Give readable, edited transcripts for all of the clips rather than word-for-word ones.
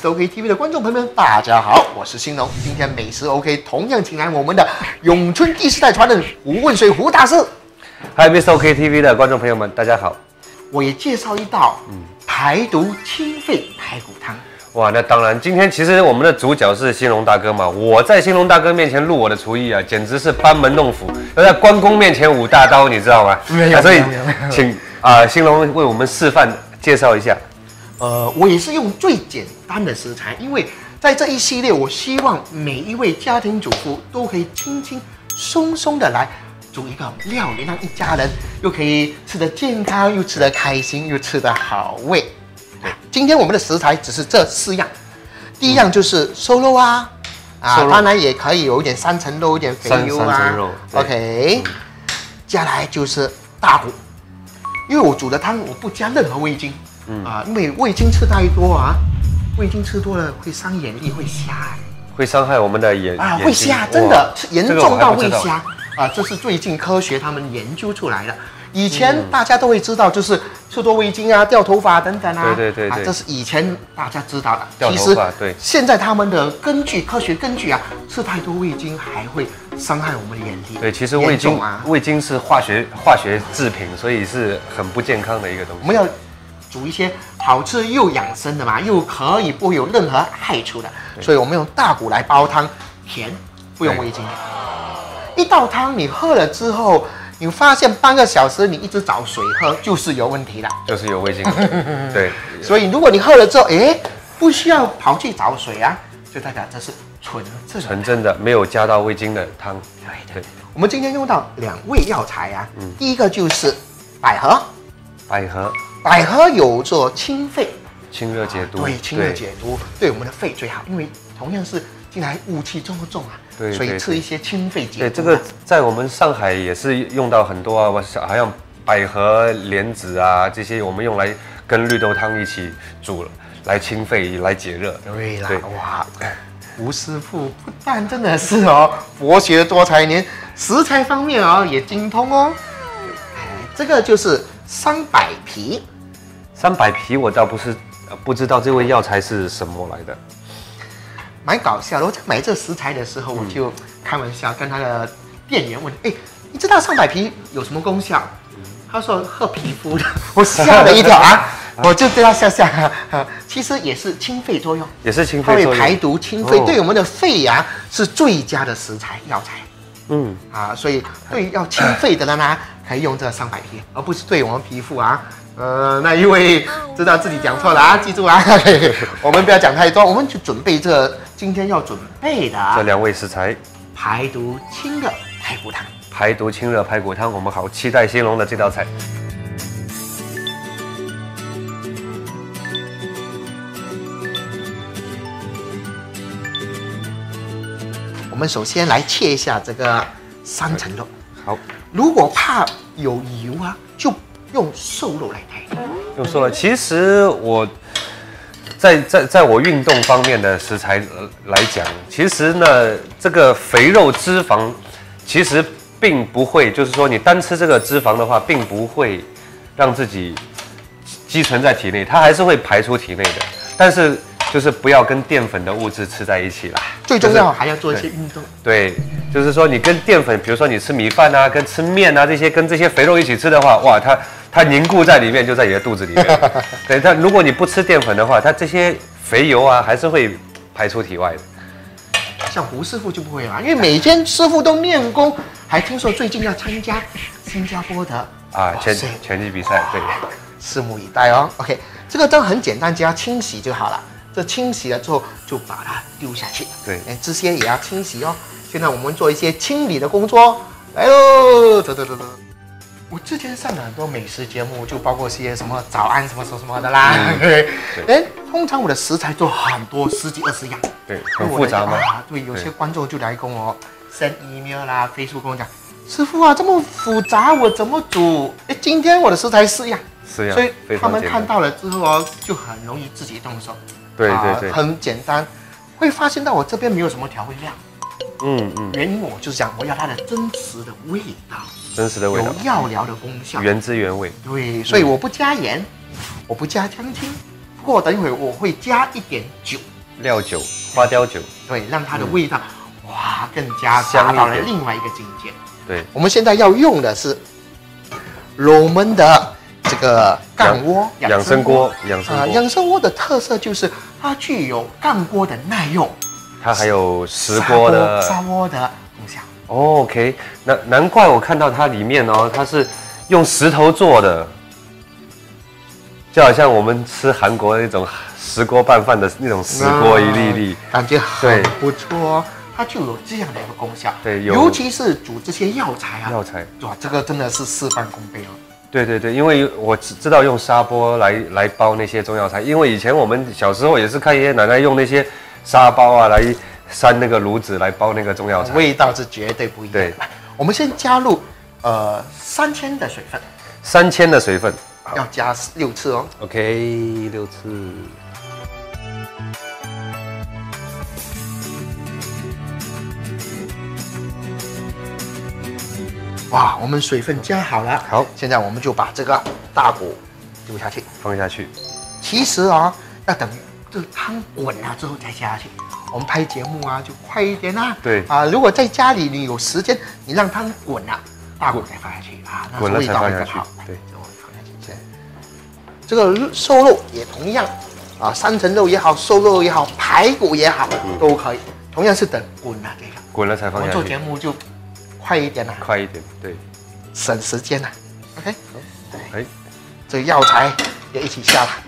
OK TV 的观众朋友们，大家好，我是兴隆。今天美食 OK 同样请来我们的永春第4代传人胡问水胡大师。 嗨，Mr. OK TV 的观众朋友们，大家好。 我也介绍一道排毒清肺排骨汤。 哇，那当然，今天其实我们的主角是兴隆大哥嘛。我在兴隆大哥面前录我的厨艺啊，简直是班门弄斧，要在关公面前舞大刀，你知道吗？ 没有， 所以请兴隆为我们示范介绍一下。 我也是用最简单的食材，因为在这一系列，我希望每一位家庭主妇都可以轻轻松松的来煮一个料理，让一家人又可以吃得健康，又吃得开心，又吃得好味。今天我们的食材只是这4样，第一样就是瘦肉啊，当然也可以有一点3层肉，有点肥油啊。 三层肉 OK，接下来就是大骨，因为我煮的汤我不加任何味精。因为味精吃太多啊，味精吃多了会伤眼力，会瞎， 会伤害我们的眼啊，会瞎，真的严重到会瞎啊！ 这是最近科学他们研究出来的。以前大家都会知道，就是吃多味精啊，掉头发等等啊， 对， 这是以前大家知道的。 掉头发，对。 现在他们的科学根据啊，吃太多味精还会伤害我们的眼力。 对，其实味精是化学制品，所以是很不健康的一个东西。 我们要煮一些好吃又养生的嘛，又可以不会有任何害处的，所以我们用大骨来煲汤，甜，不用味精。一道汤你喝了之后，你发现半个小时你一直找水喝，就是有问题了， 就是有味精。对， 所以如果你喝了之后，不需要跑去找水啊，就代表这是纯正的， 没有加到味精的汤。 对，我们今天用到2味药材啊，第一个就是百合。百合有做清肺、 清热解毒， 对，清热解毒，对我们的肺最好。因为同样是近来雾气这么重啊， 对， 所以吃一些清肺解毒。 对，这个在我们上海也是用到很多啊，好像百合、莲子啊这些，我们用来跟绿豆汤一起煮了，来清肺、来解热。 对啦，哇，吴师傅不但真的是博学多才，连食材方面也精通哦。这个就是300皮。 300皮我倒不知道这味药材是什么来的， 蛮搞笑的。我在买这食材的时候，我就开玩笑跟他的店员问：“你知道300皮有什么功效？”他说：“喝皮肤的。”我吓了一跳啊！我就对他笑笑。其实也是清肺作用， 也是清肺作用， 它会排毒清肺，对我们的肺呀是最佳的食材药材。所以对要清肺的人呢，可以用这300皮，而不是对我们皮肤啊。那一位知道自己讲错了啊，记住啊，我们不要讲太多，我们就准备今天要准备的这2味食材， 排毒清热排骨汤。 排毒清热排骨汤，我们好期待兴隆的这道菜。 我们首先来切一下这个3层肉。 好， 如果怕有油啊，就用瘦肉来代替。 用瘦肉，其实我在我运动方面的食材来讲，其实呢，这个肥肉脂肪其实并不会，就是说你单吃这个脂肪的话，并不会让自己积存在体内，它还是会排出体内的，但是就是不要跟淀粉的物质吃在一起啦。 最重要还要做一些运动。 对，就是说你跟淀粉，比如说你吃米饭啊，跟吃面啊这些，跟这些肥肉一起吃的话，哇，它凝固在里面，就在你的肚子里面。对，它如果你不吃淀粉的话，它这些肥油啊还是会排出体外的。 像胡师傅就不会啦，因为每天师傅都练功，还听说最近要参加新加坡的拳击比赛，对， 拭目以待哦。OK， 这个都很简单，只要清洗就好了。这清洗了之后就把它丢下去， 对， 这些也要清洗哦。现在我们做一些清理的工作，来喽，走。我之前上了很多美食节目，就包括些什么早安什么的啦。通常我的食材做很多，10几20样， 对，很复杂吗？ 对，有些观众就来跟我 send email 啦 ，Facebook 跟我讲，师傅啊，这么复杂，我怎么煮？今天我的食材4样，所以他们看到了之后就很容易自己动手。 对， 很简单，会发现到我这边没有什么调味料。原因我就是讲，我要它的真实的味道，有药疗的功效， 原汁原味。 对，所以我不加盐，我不加姜青，不过等一会我会加一点酒， 料酒、花雕酒， 对，让它的味道哇更加达到了另外一个境界。 对， 我们现在要用的是我们的这个干窝养生锅， 养生锅的特色就是它具有干锅的耐用， 它还有石锅的砂锅的功效。 OK， 难怪我看到它里面哦，它是用石头做的，就好像我们吃韩国那种石锅拌饭的那种石锅一粒粒， 感觉很不错哦。它就有这样的一个功效， 对， 尤其是煮这些药材啊，哇，这个真的是事半功倍哦。 对，因为我知道用砂锅来包那些中药材，因为以前我们小时候也是看爷爷奶奶用那些砂包啊来扇那个炉子来包那个中药材， 味道是绝对不一样的。对，我们先加入3000的水分，3000 的水分要加6次哦。 OK， 6次。 哇，我们水分加好了， 好， 现在我们就把这个大骨丢下去， 放下去。 其实啊，要等这汤滚了之后再加下去。我们拍节目啊，就快一点啦。 对啊，如果在家里你有时间，你让汤滚了，大骨再放下去啊，那味道会更好。对，我放下去先。这个瘦肉也同样啊，3层肉也好，瘦肉也好，排骨也好，都可以，同样是等滚了这个。 滚了才放下去。 我做节目就快一点啦， 快一点，对， 省时间啦。OK， 哎， 这个药材也一起下来，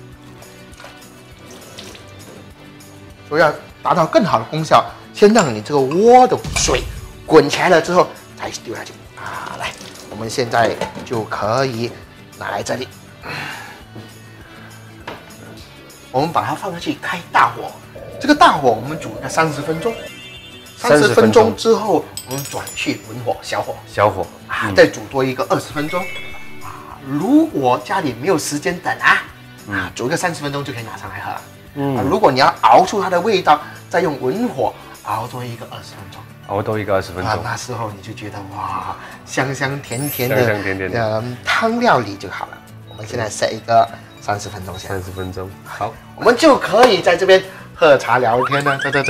所以要达到更好的功效，先让你这个锅的水滚起来了之后，再丢下去啊。来，我们现在就可以拿来这里，我们把它放下去，开大火。这个大火我们煮个30分钟。30分钟之后，我们转去文火，小火啊，再煮多一个20分钟啊。如果家里没有时间等啊，煮个30分钟就可以拿上来喝了。如果你要熬出它的味道，再用文火熬多一个20分钟， 熬多一个20分钟， 那时候你就觉得哇，香香甜甜的汤料理就好了。我们现在set一个30分钟先， 30分钟，好， 我们就可以在这边喝茶聊天了。这。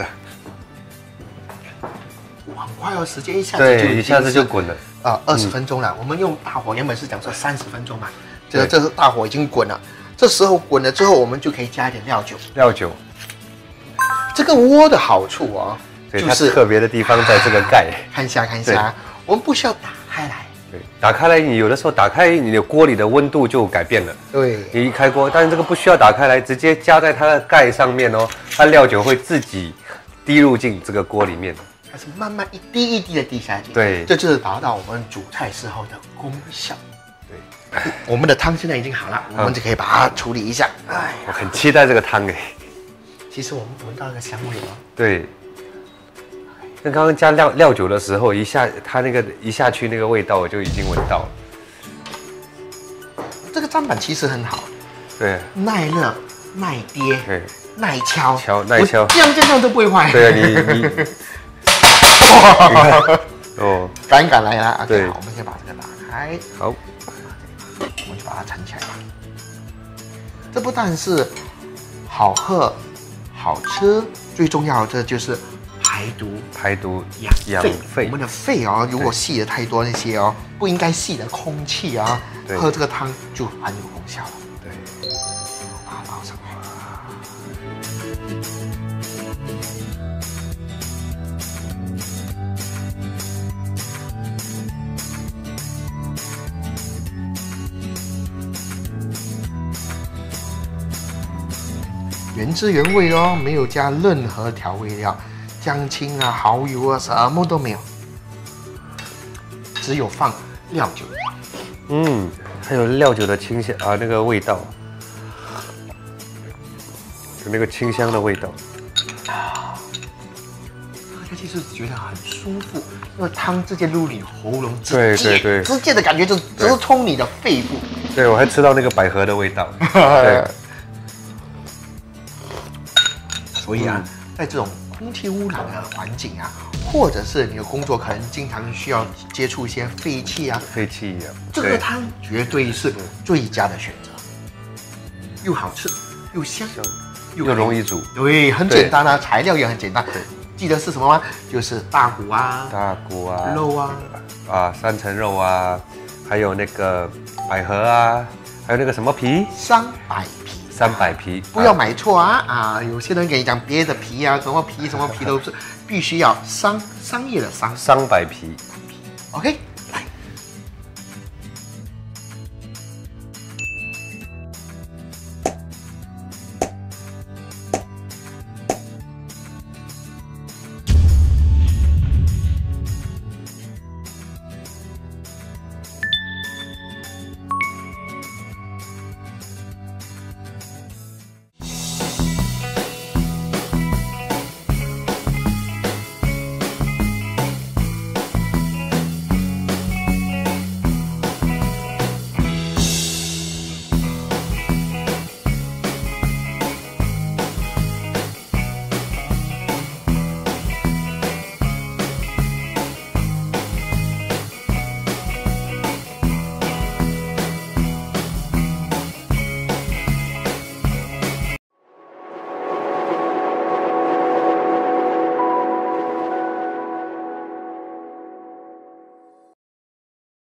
很快哦，时间一下子就滚了啊，20分钟了。我们用大火，原本是讲说30分钟嘛，这是大火已经滚了。这时候滚了之后，我们就可以加一点料酒。这个锅的好处啊， 就是特别的地方在这个盖。 看一下，我们不需要打开来。 对，打开来，你有的时候打开你的锅里的温度就改变了。 对， 你一开锅，但是这个不需要打开来，直接加在它的盖上面哦，它料酒会自己滴入进这个锅里面。 它是慢慢一滴一滴的滴下去， 对， 这就是达到我们煮菜时候的功效。对，我们的汤现在已经好了，我们就可以把它处理一下。哎， 我很期待这个汤哎。 其实我们闻到那个香味了。 对，跟刚刚加料酒的时候，它那个一下去那个味道，我就已经闻到了。 这个砧板其实很好， 对， 耐热、耐跌、耐敲，这样都不会坏。 对啊，你。哦， 敢来啦！对，我们先把这个打开。 好， 我们就把它盛起来吧。这不但是好喝、好吃，最重要的就是排毒、养肺。我们的肺哦，如果吸的太多那些哦，不应该吸的空气啊，喝这个汤就很有功效了。 对， 把它倒上来。原汁原味哦，没有加任何调味料，姜青啊、蚝油啊，什么都没有，只有放料酒。 还有料酒的清香啊，那个味道，有那个清香的味道。 喝下去是觉得很舒服，因为汤直接入你喉咙， 对， 直接的感觉就直冲你的肺部。 对，我还吃到那个百合的味道。对。 所以啊，在这种空气污染的环境啊，或者是你的工作可能经常需要接触一些废气啊，这个汤绝对是最佳的选择，又好吃又香， 又容易煮。 对，很简单啊，材料也很简单。 对， 记得是什么吗？就是大骨啊， 大骨啊， 肉啊， 三层肉啊，还有那个百合啊，还有那个什么皮 300皮。 ，300皮， 不要买错啊！有些人给你讲别的皮啊，什么皮都是，必须要商业的商。 300皮。 OK。